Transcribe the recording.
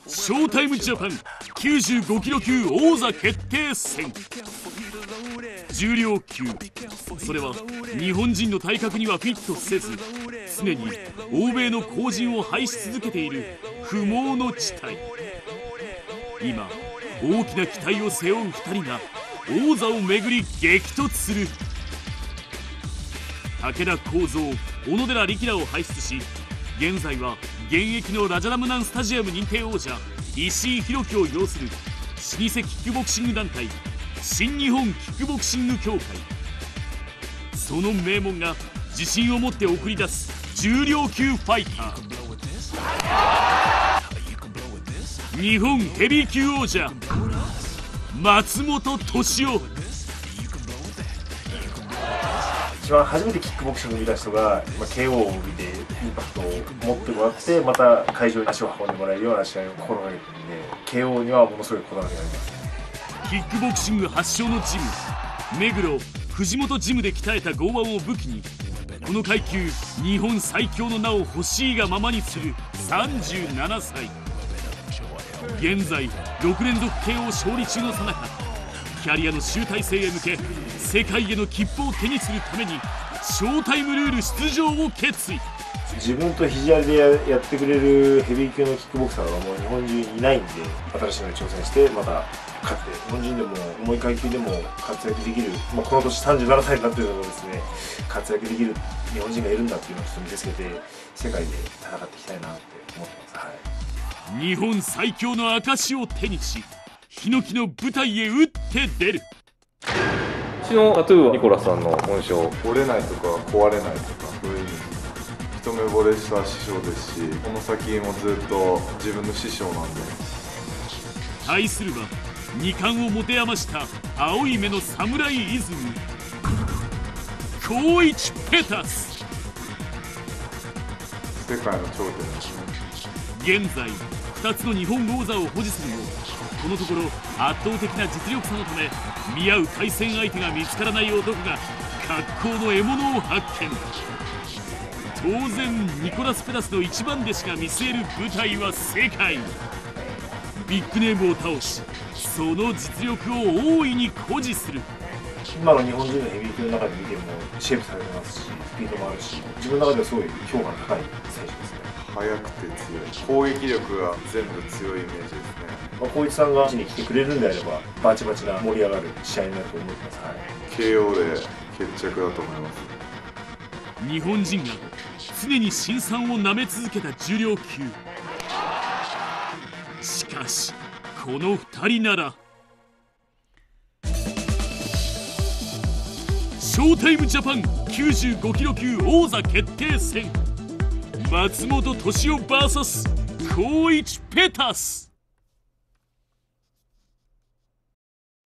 ショータイムジャパン95キロ級王座決定戦。重量級、それは日本人の体格にはフィットせず、常に欧米の後塵を拝し続けている不毛の地帯。今大きな期待を背負う2人が王座をめぐり激突する。武田幸三、小野寺力也を輩出し、現在は現役のラジャダムナンスタジアム認定王者石井宏樹を擁する老舗キックボクシング団体新日本キックボクシング協会。その名門が自信を持って送り出す重量級ファイター、日本ヘビー級王者松本敏夫。 一番初めてキックボクシングを見た人が、KO を見てインパクトを持ってもらって、また会場に足を運んでもらえるような試合を心がけているので、 KO にはものすごいこだわりがあります。 キックボクシング発祥のジム、目黒藤本ジムで鍛えた剛腕を武器に、この階級日本最強の名を欲しいがままにする37歳。現在6連続 KO 勝利中のさなか、キャリアの集大成へ向け世界への切符を手にするためにショータイムルール出場を決意。 自分と肘割りでやってくれるヘビー級のキックボクサーがもう日本中にいないんで、新しいのに挑戦してまた勝って、日本人でも重い階級でも活躍できる、この年37歳になっているのもですね、活躍できる日本人がいるんだっていうのをちょっと見せつけて、世界で戦っていきたいなって思ってます。はい、 日本最強の証を手にし、ヒノキの舞台へ打って出る。 うちのタトゥーはニコラスさんの紋章。 折れないとか壊れないとか、そういう意味で一目惚れした師匠ですし、この先もずっと自分の師匠なんで。 対するは二冠を持て余した青い目の侍イズム、光一ペタス。 世界の頂点ですね。 現在2つの日本王座を保持するも、このところ圧倒的な実力差のため見合う対戦相手が見つからない男が格好の獲物を発見。当然ニコラス・ペタスの一番弟子が見据える舞台は世界。ビッグネームを倒し、その実力を大いに誇示する。 今の日本人のヘビー級の中で見てもシェイプされてますし、スピードもあるし、自分の中ではすごい評価の高い選手ですね。 速くて強い、攻撃力が全部強いイメージですね。 光一さんがうちに来てくれるんであれば、バチバチな盛り上がる試合になると思います。はい、 KO で決着だと思います。 日本人が常に辛酸をなめ続けた重量級。しかしこの2人ならショータイムジャパン95キロ級王座決定戦、松本敏夫 VS 光一ペタス。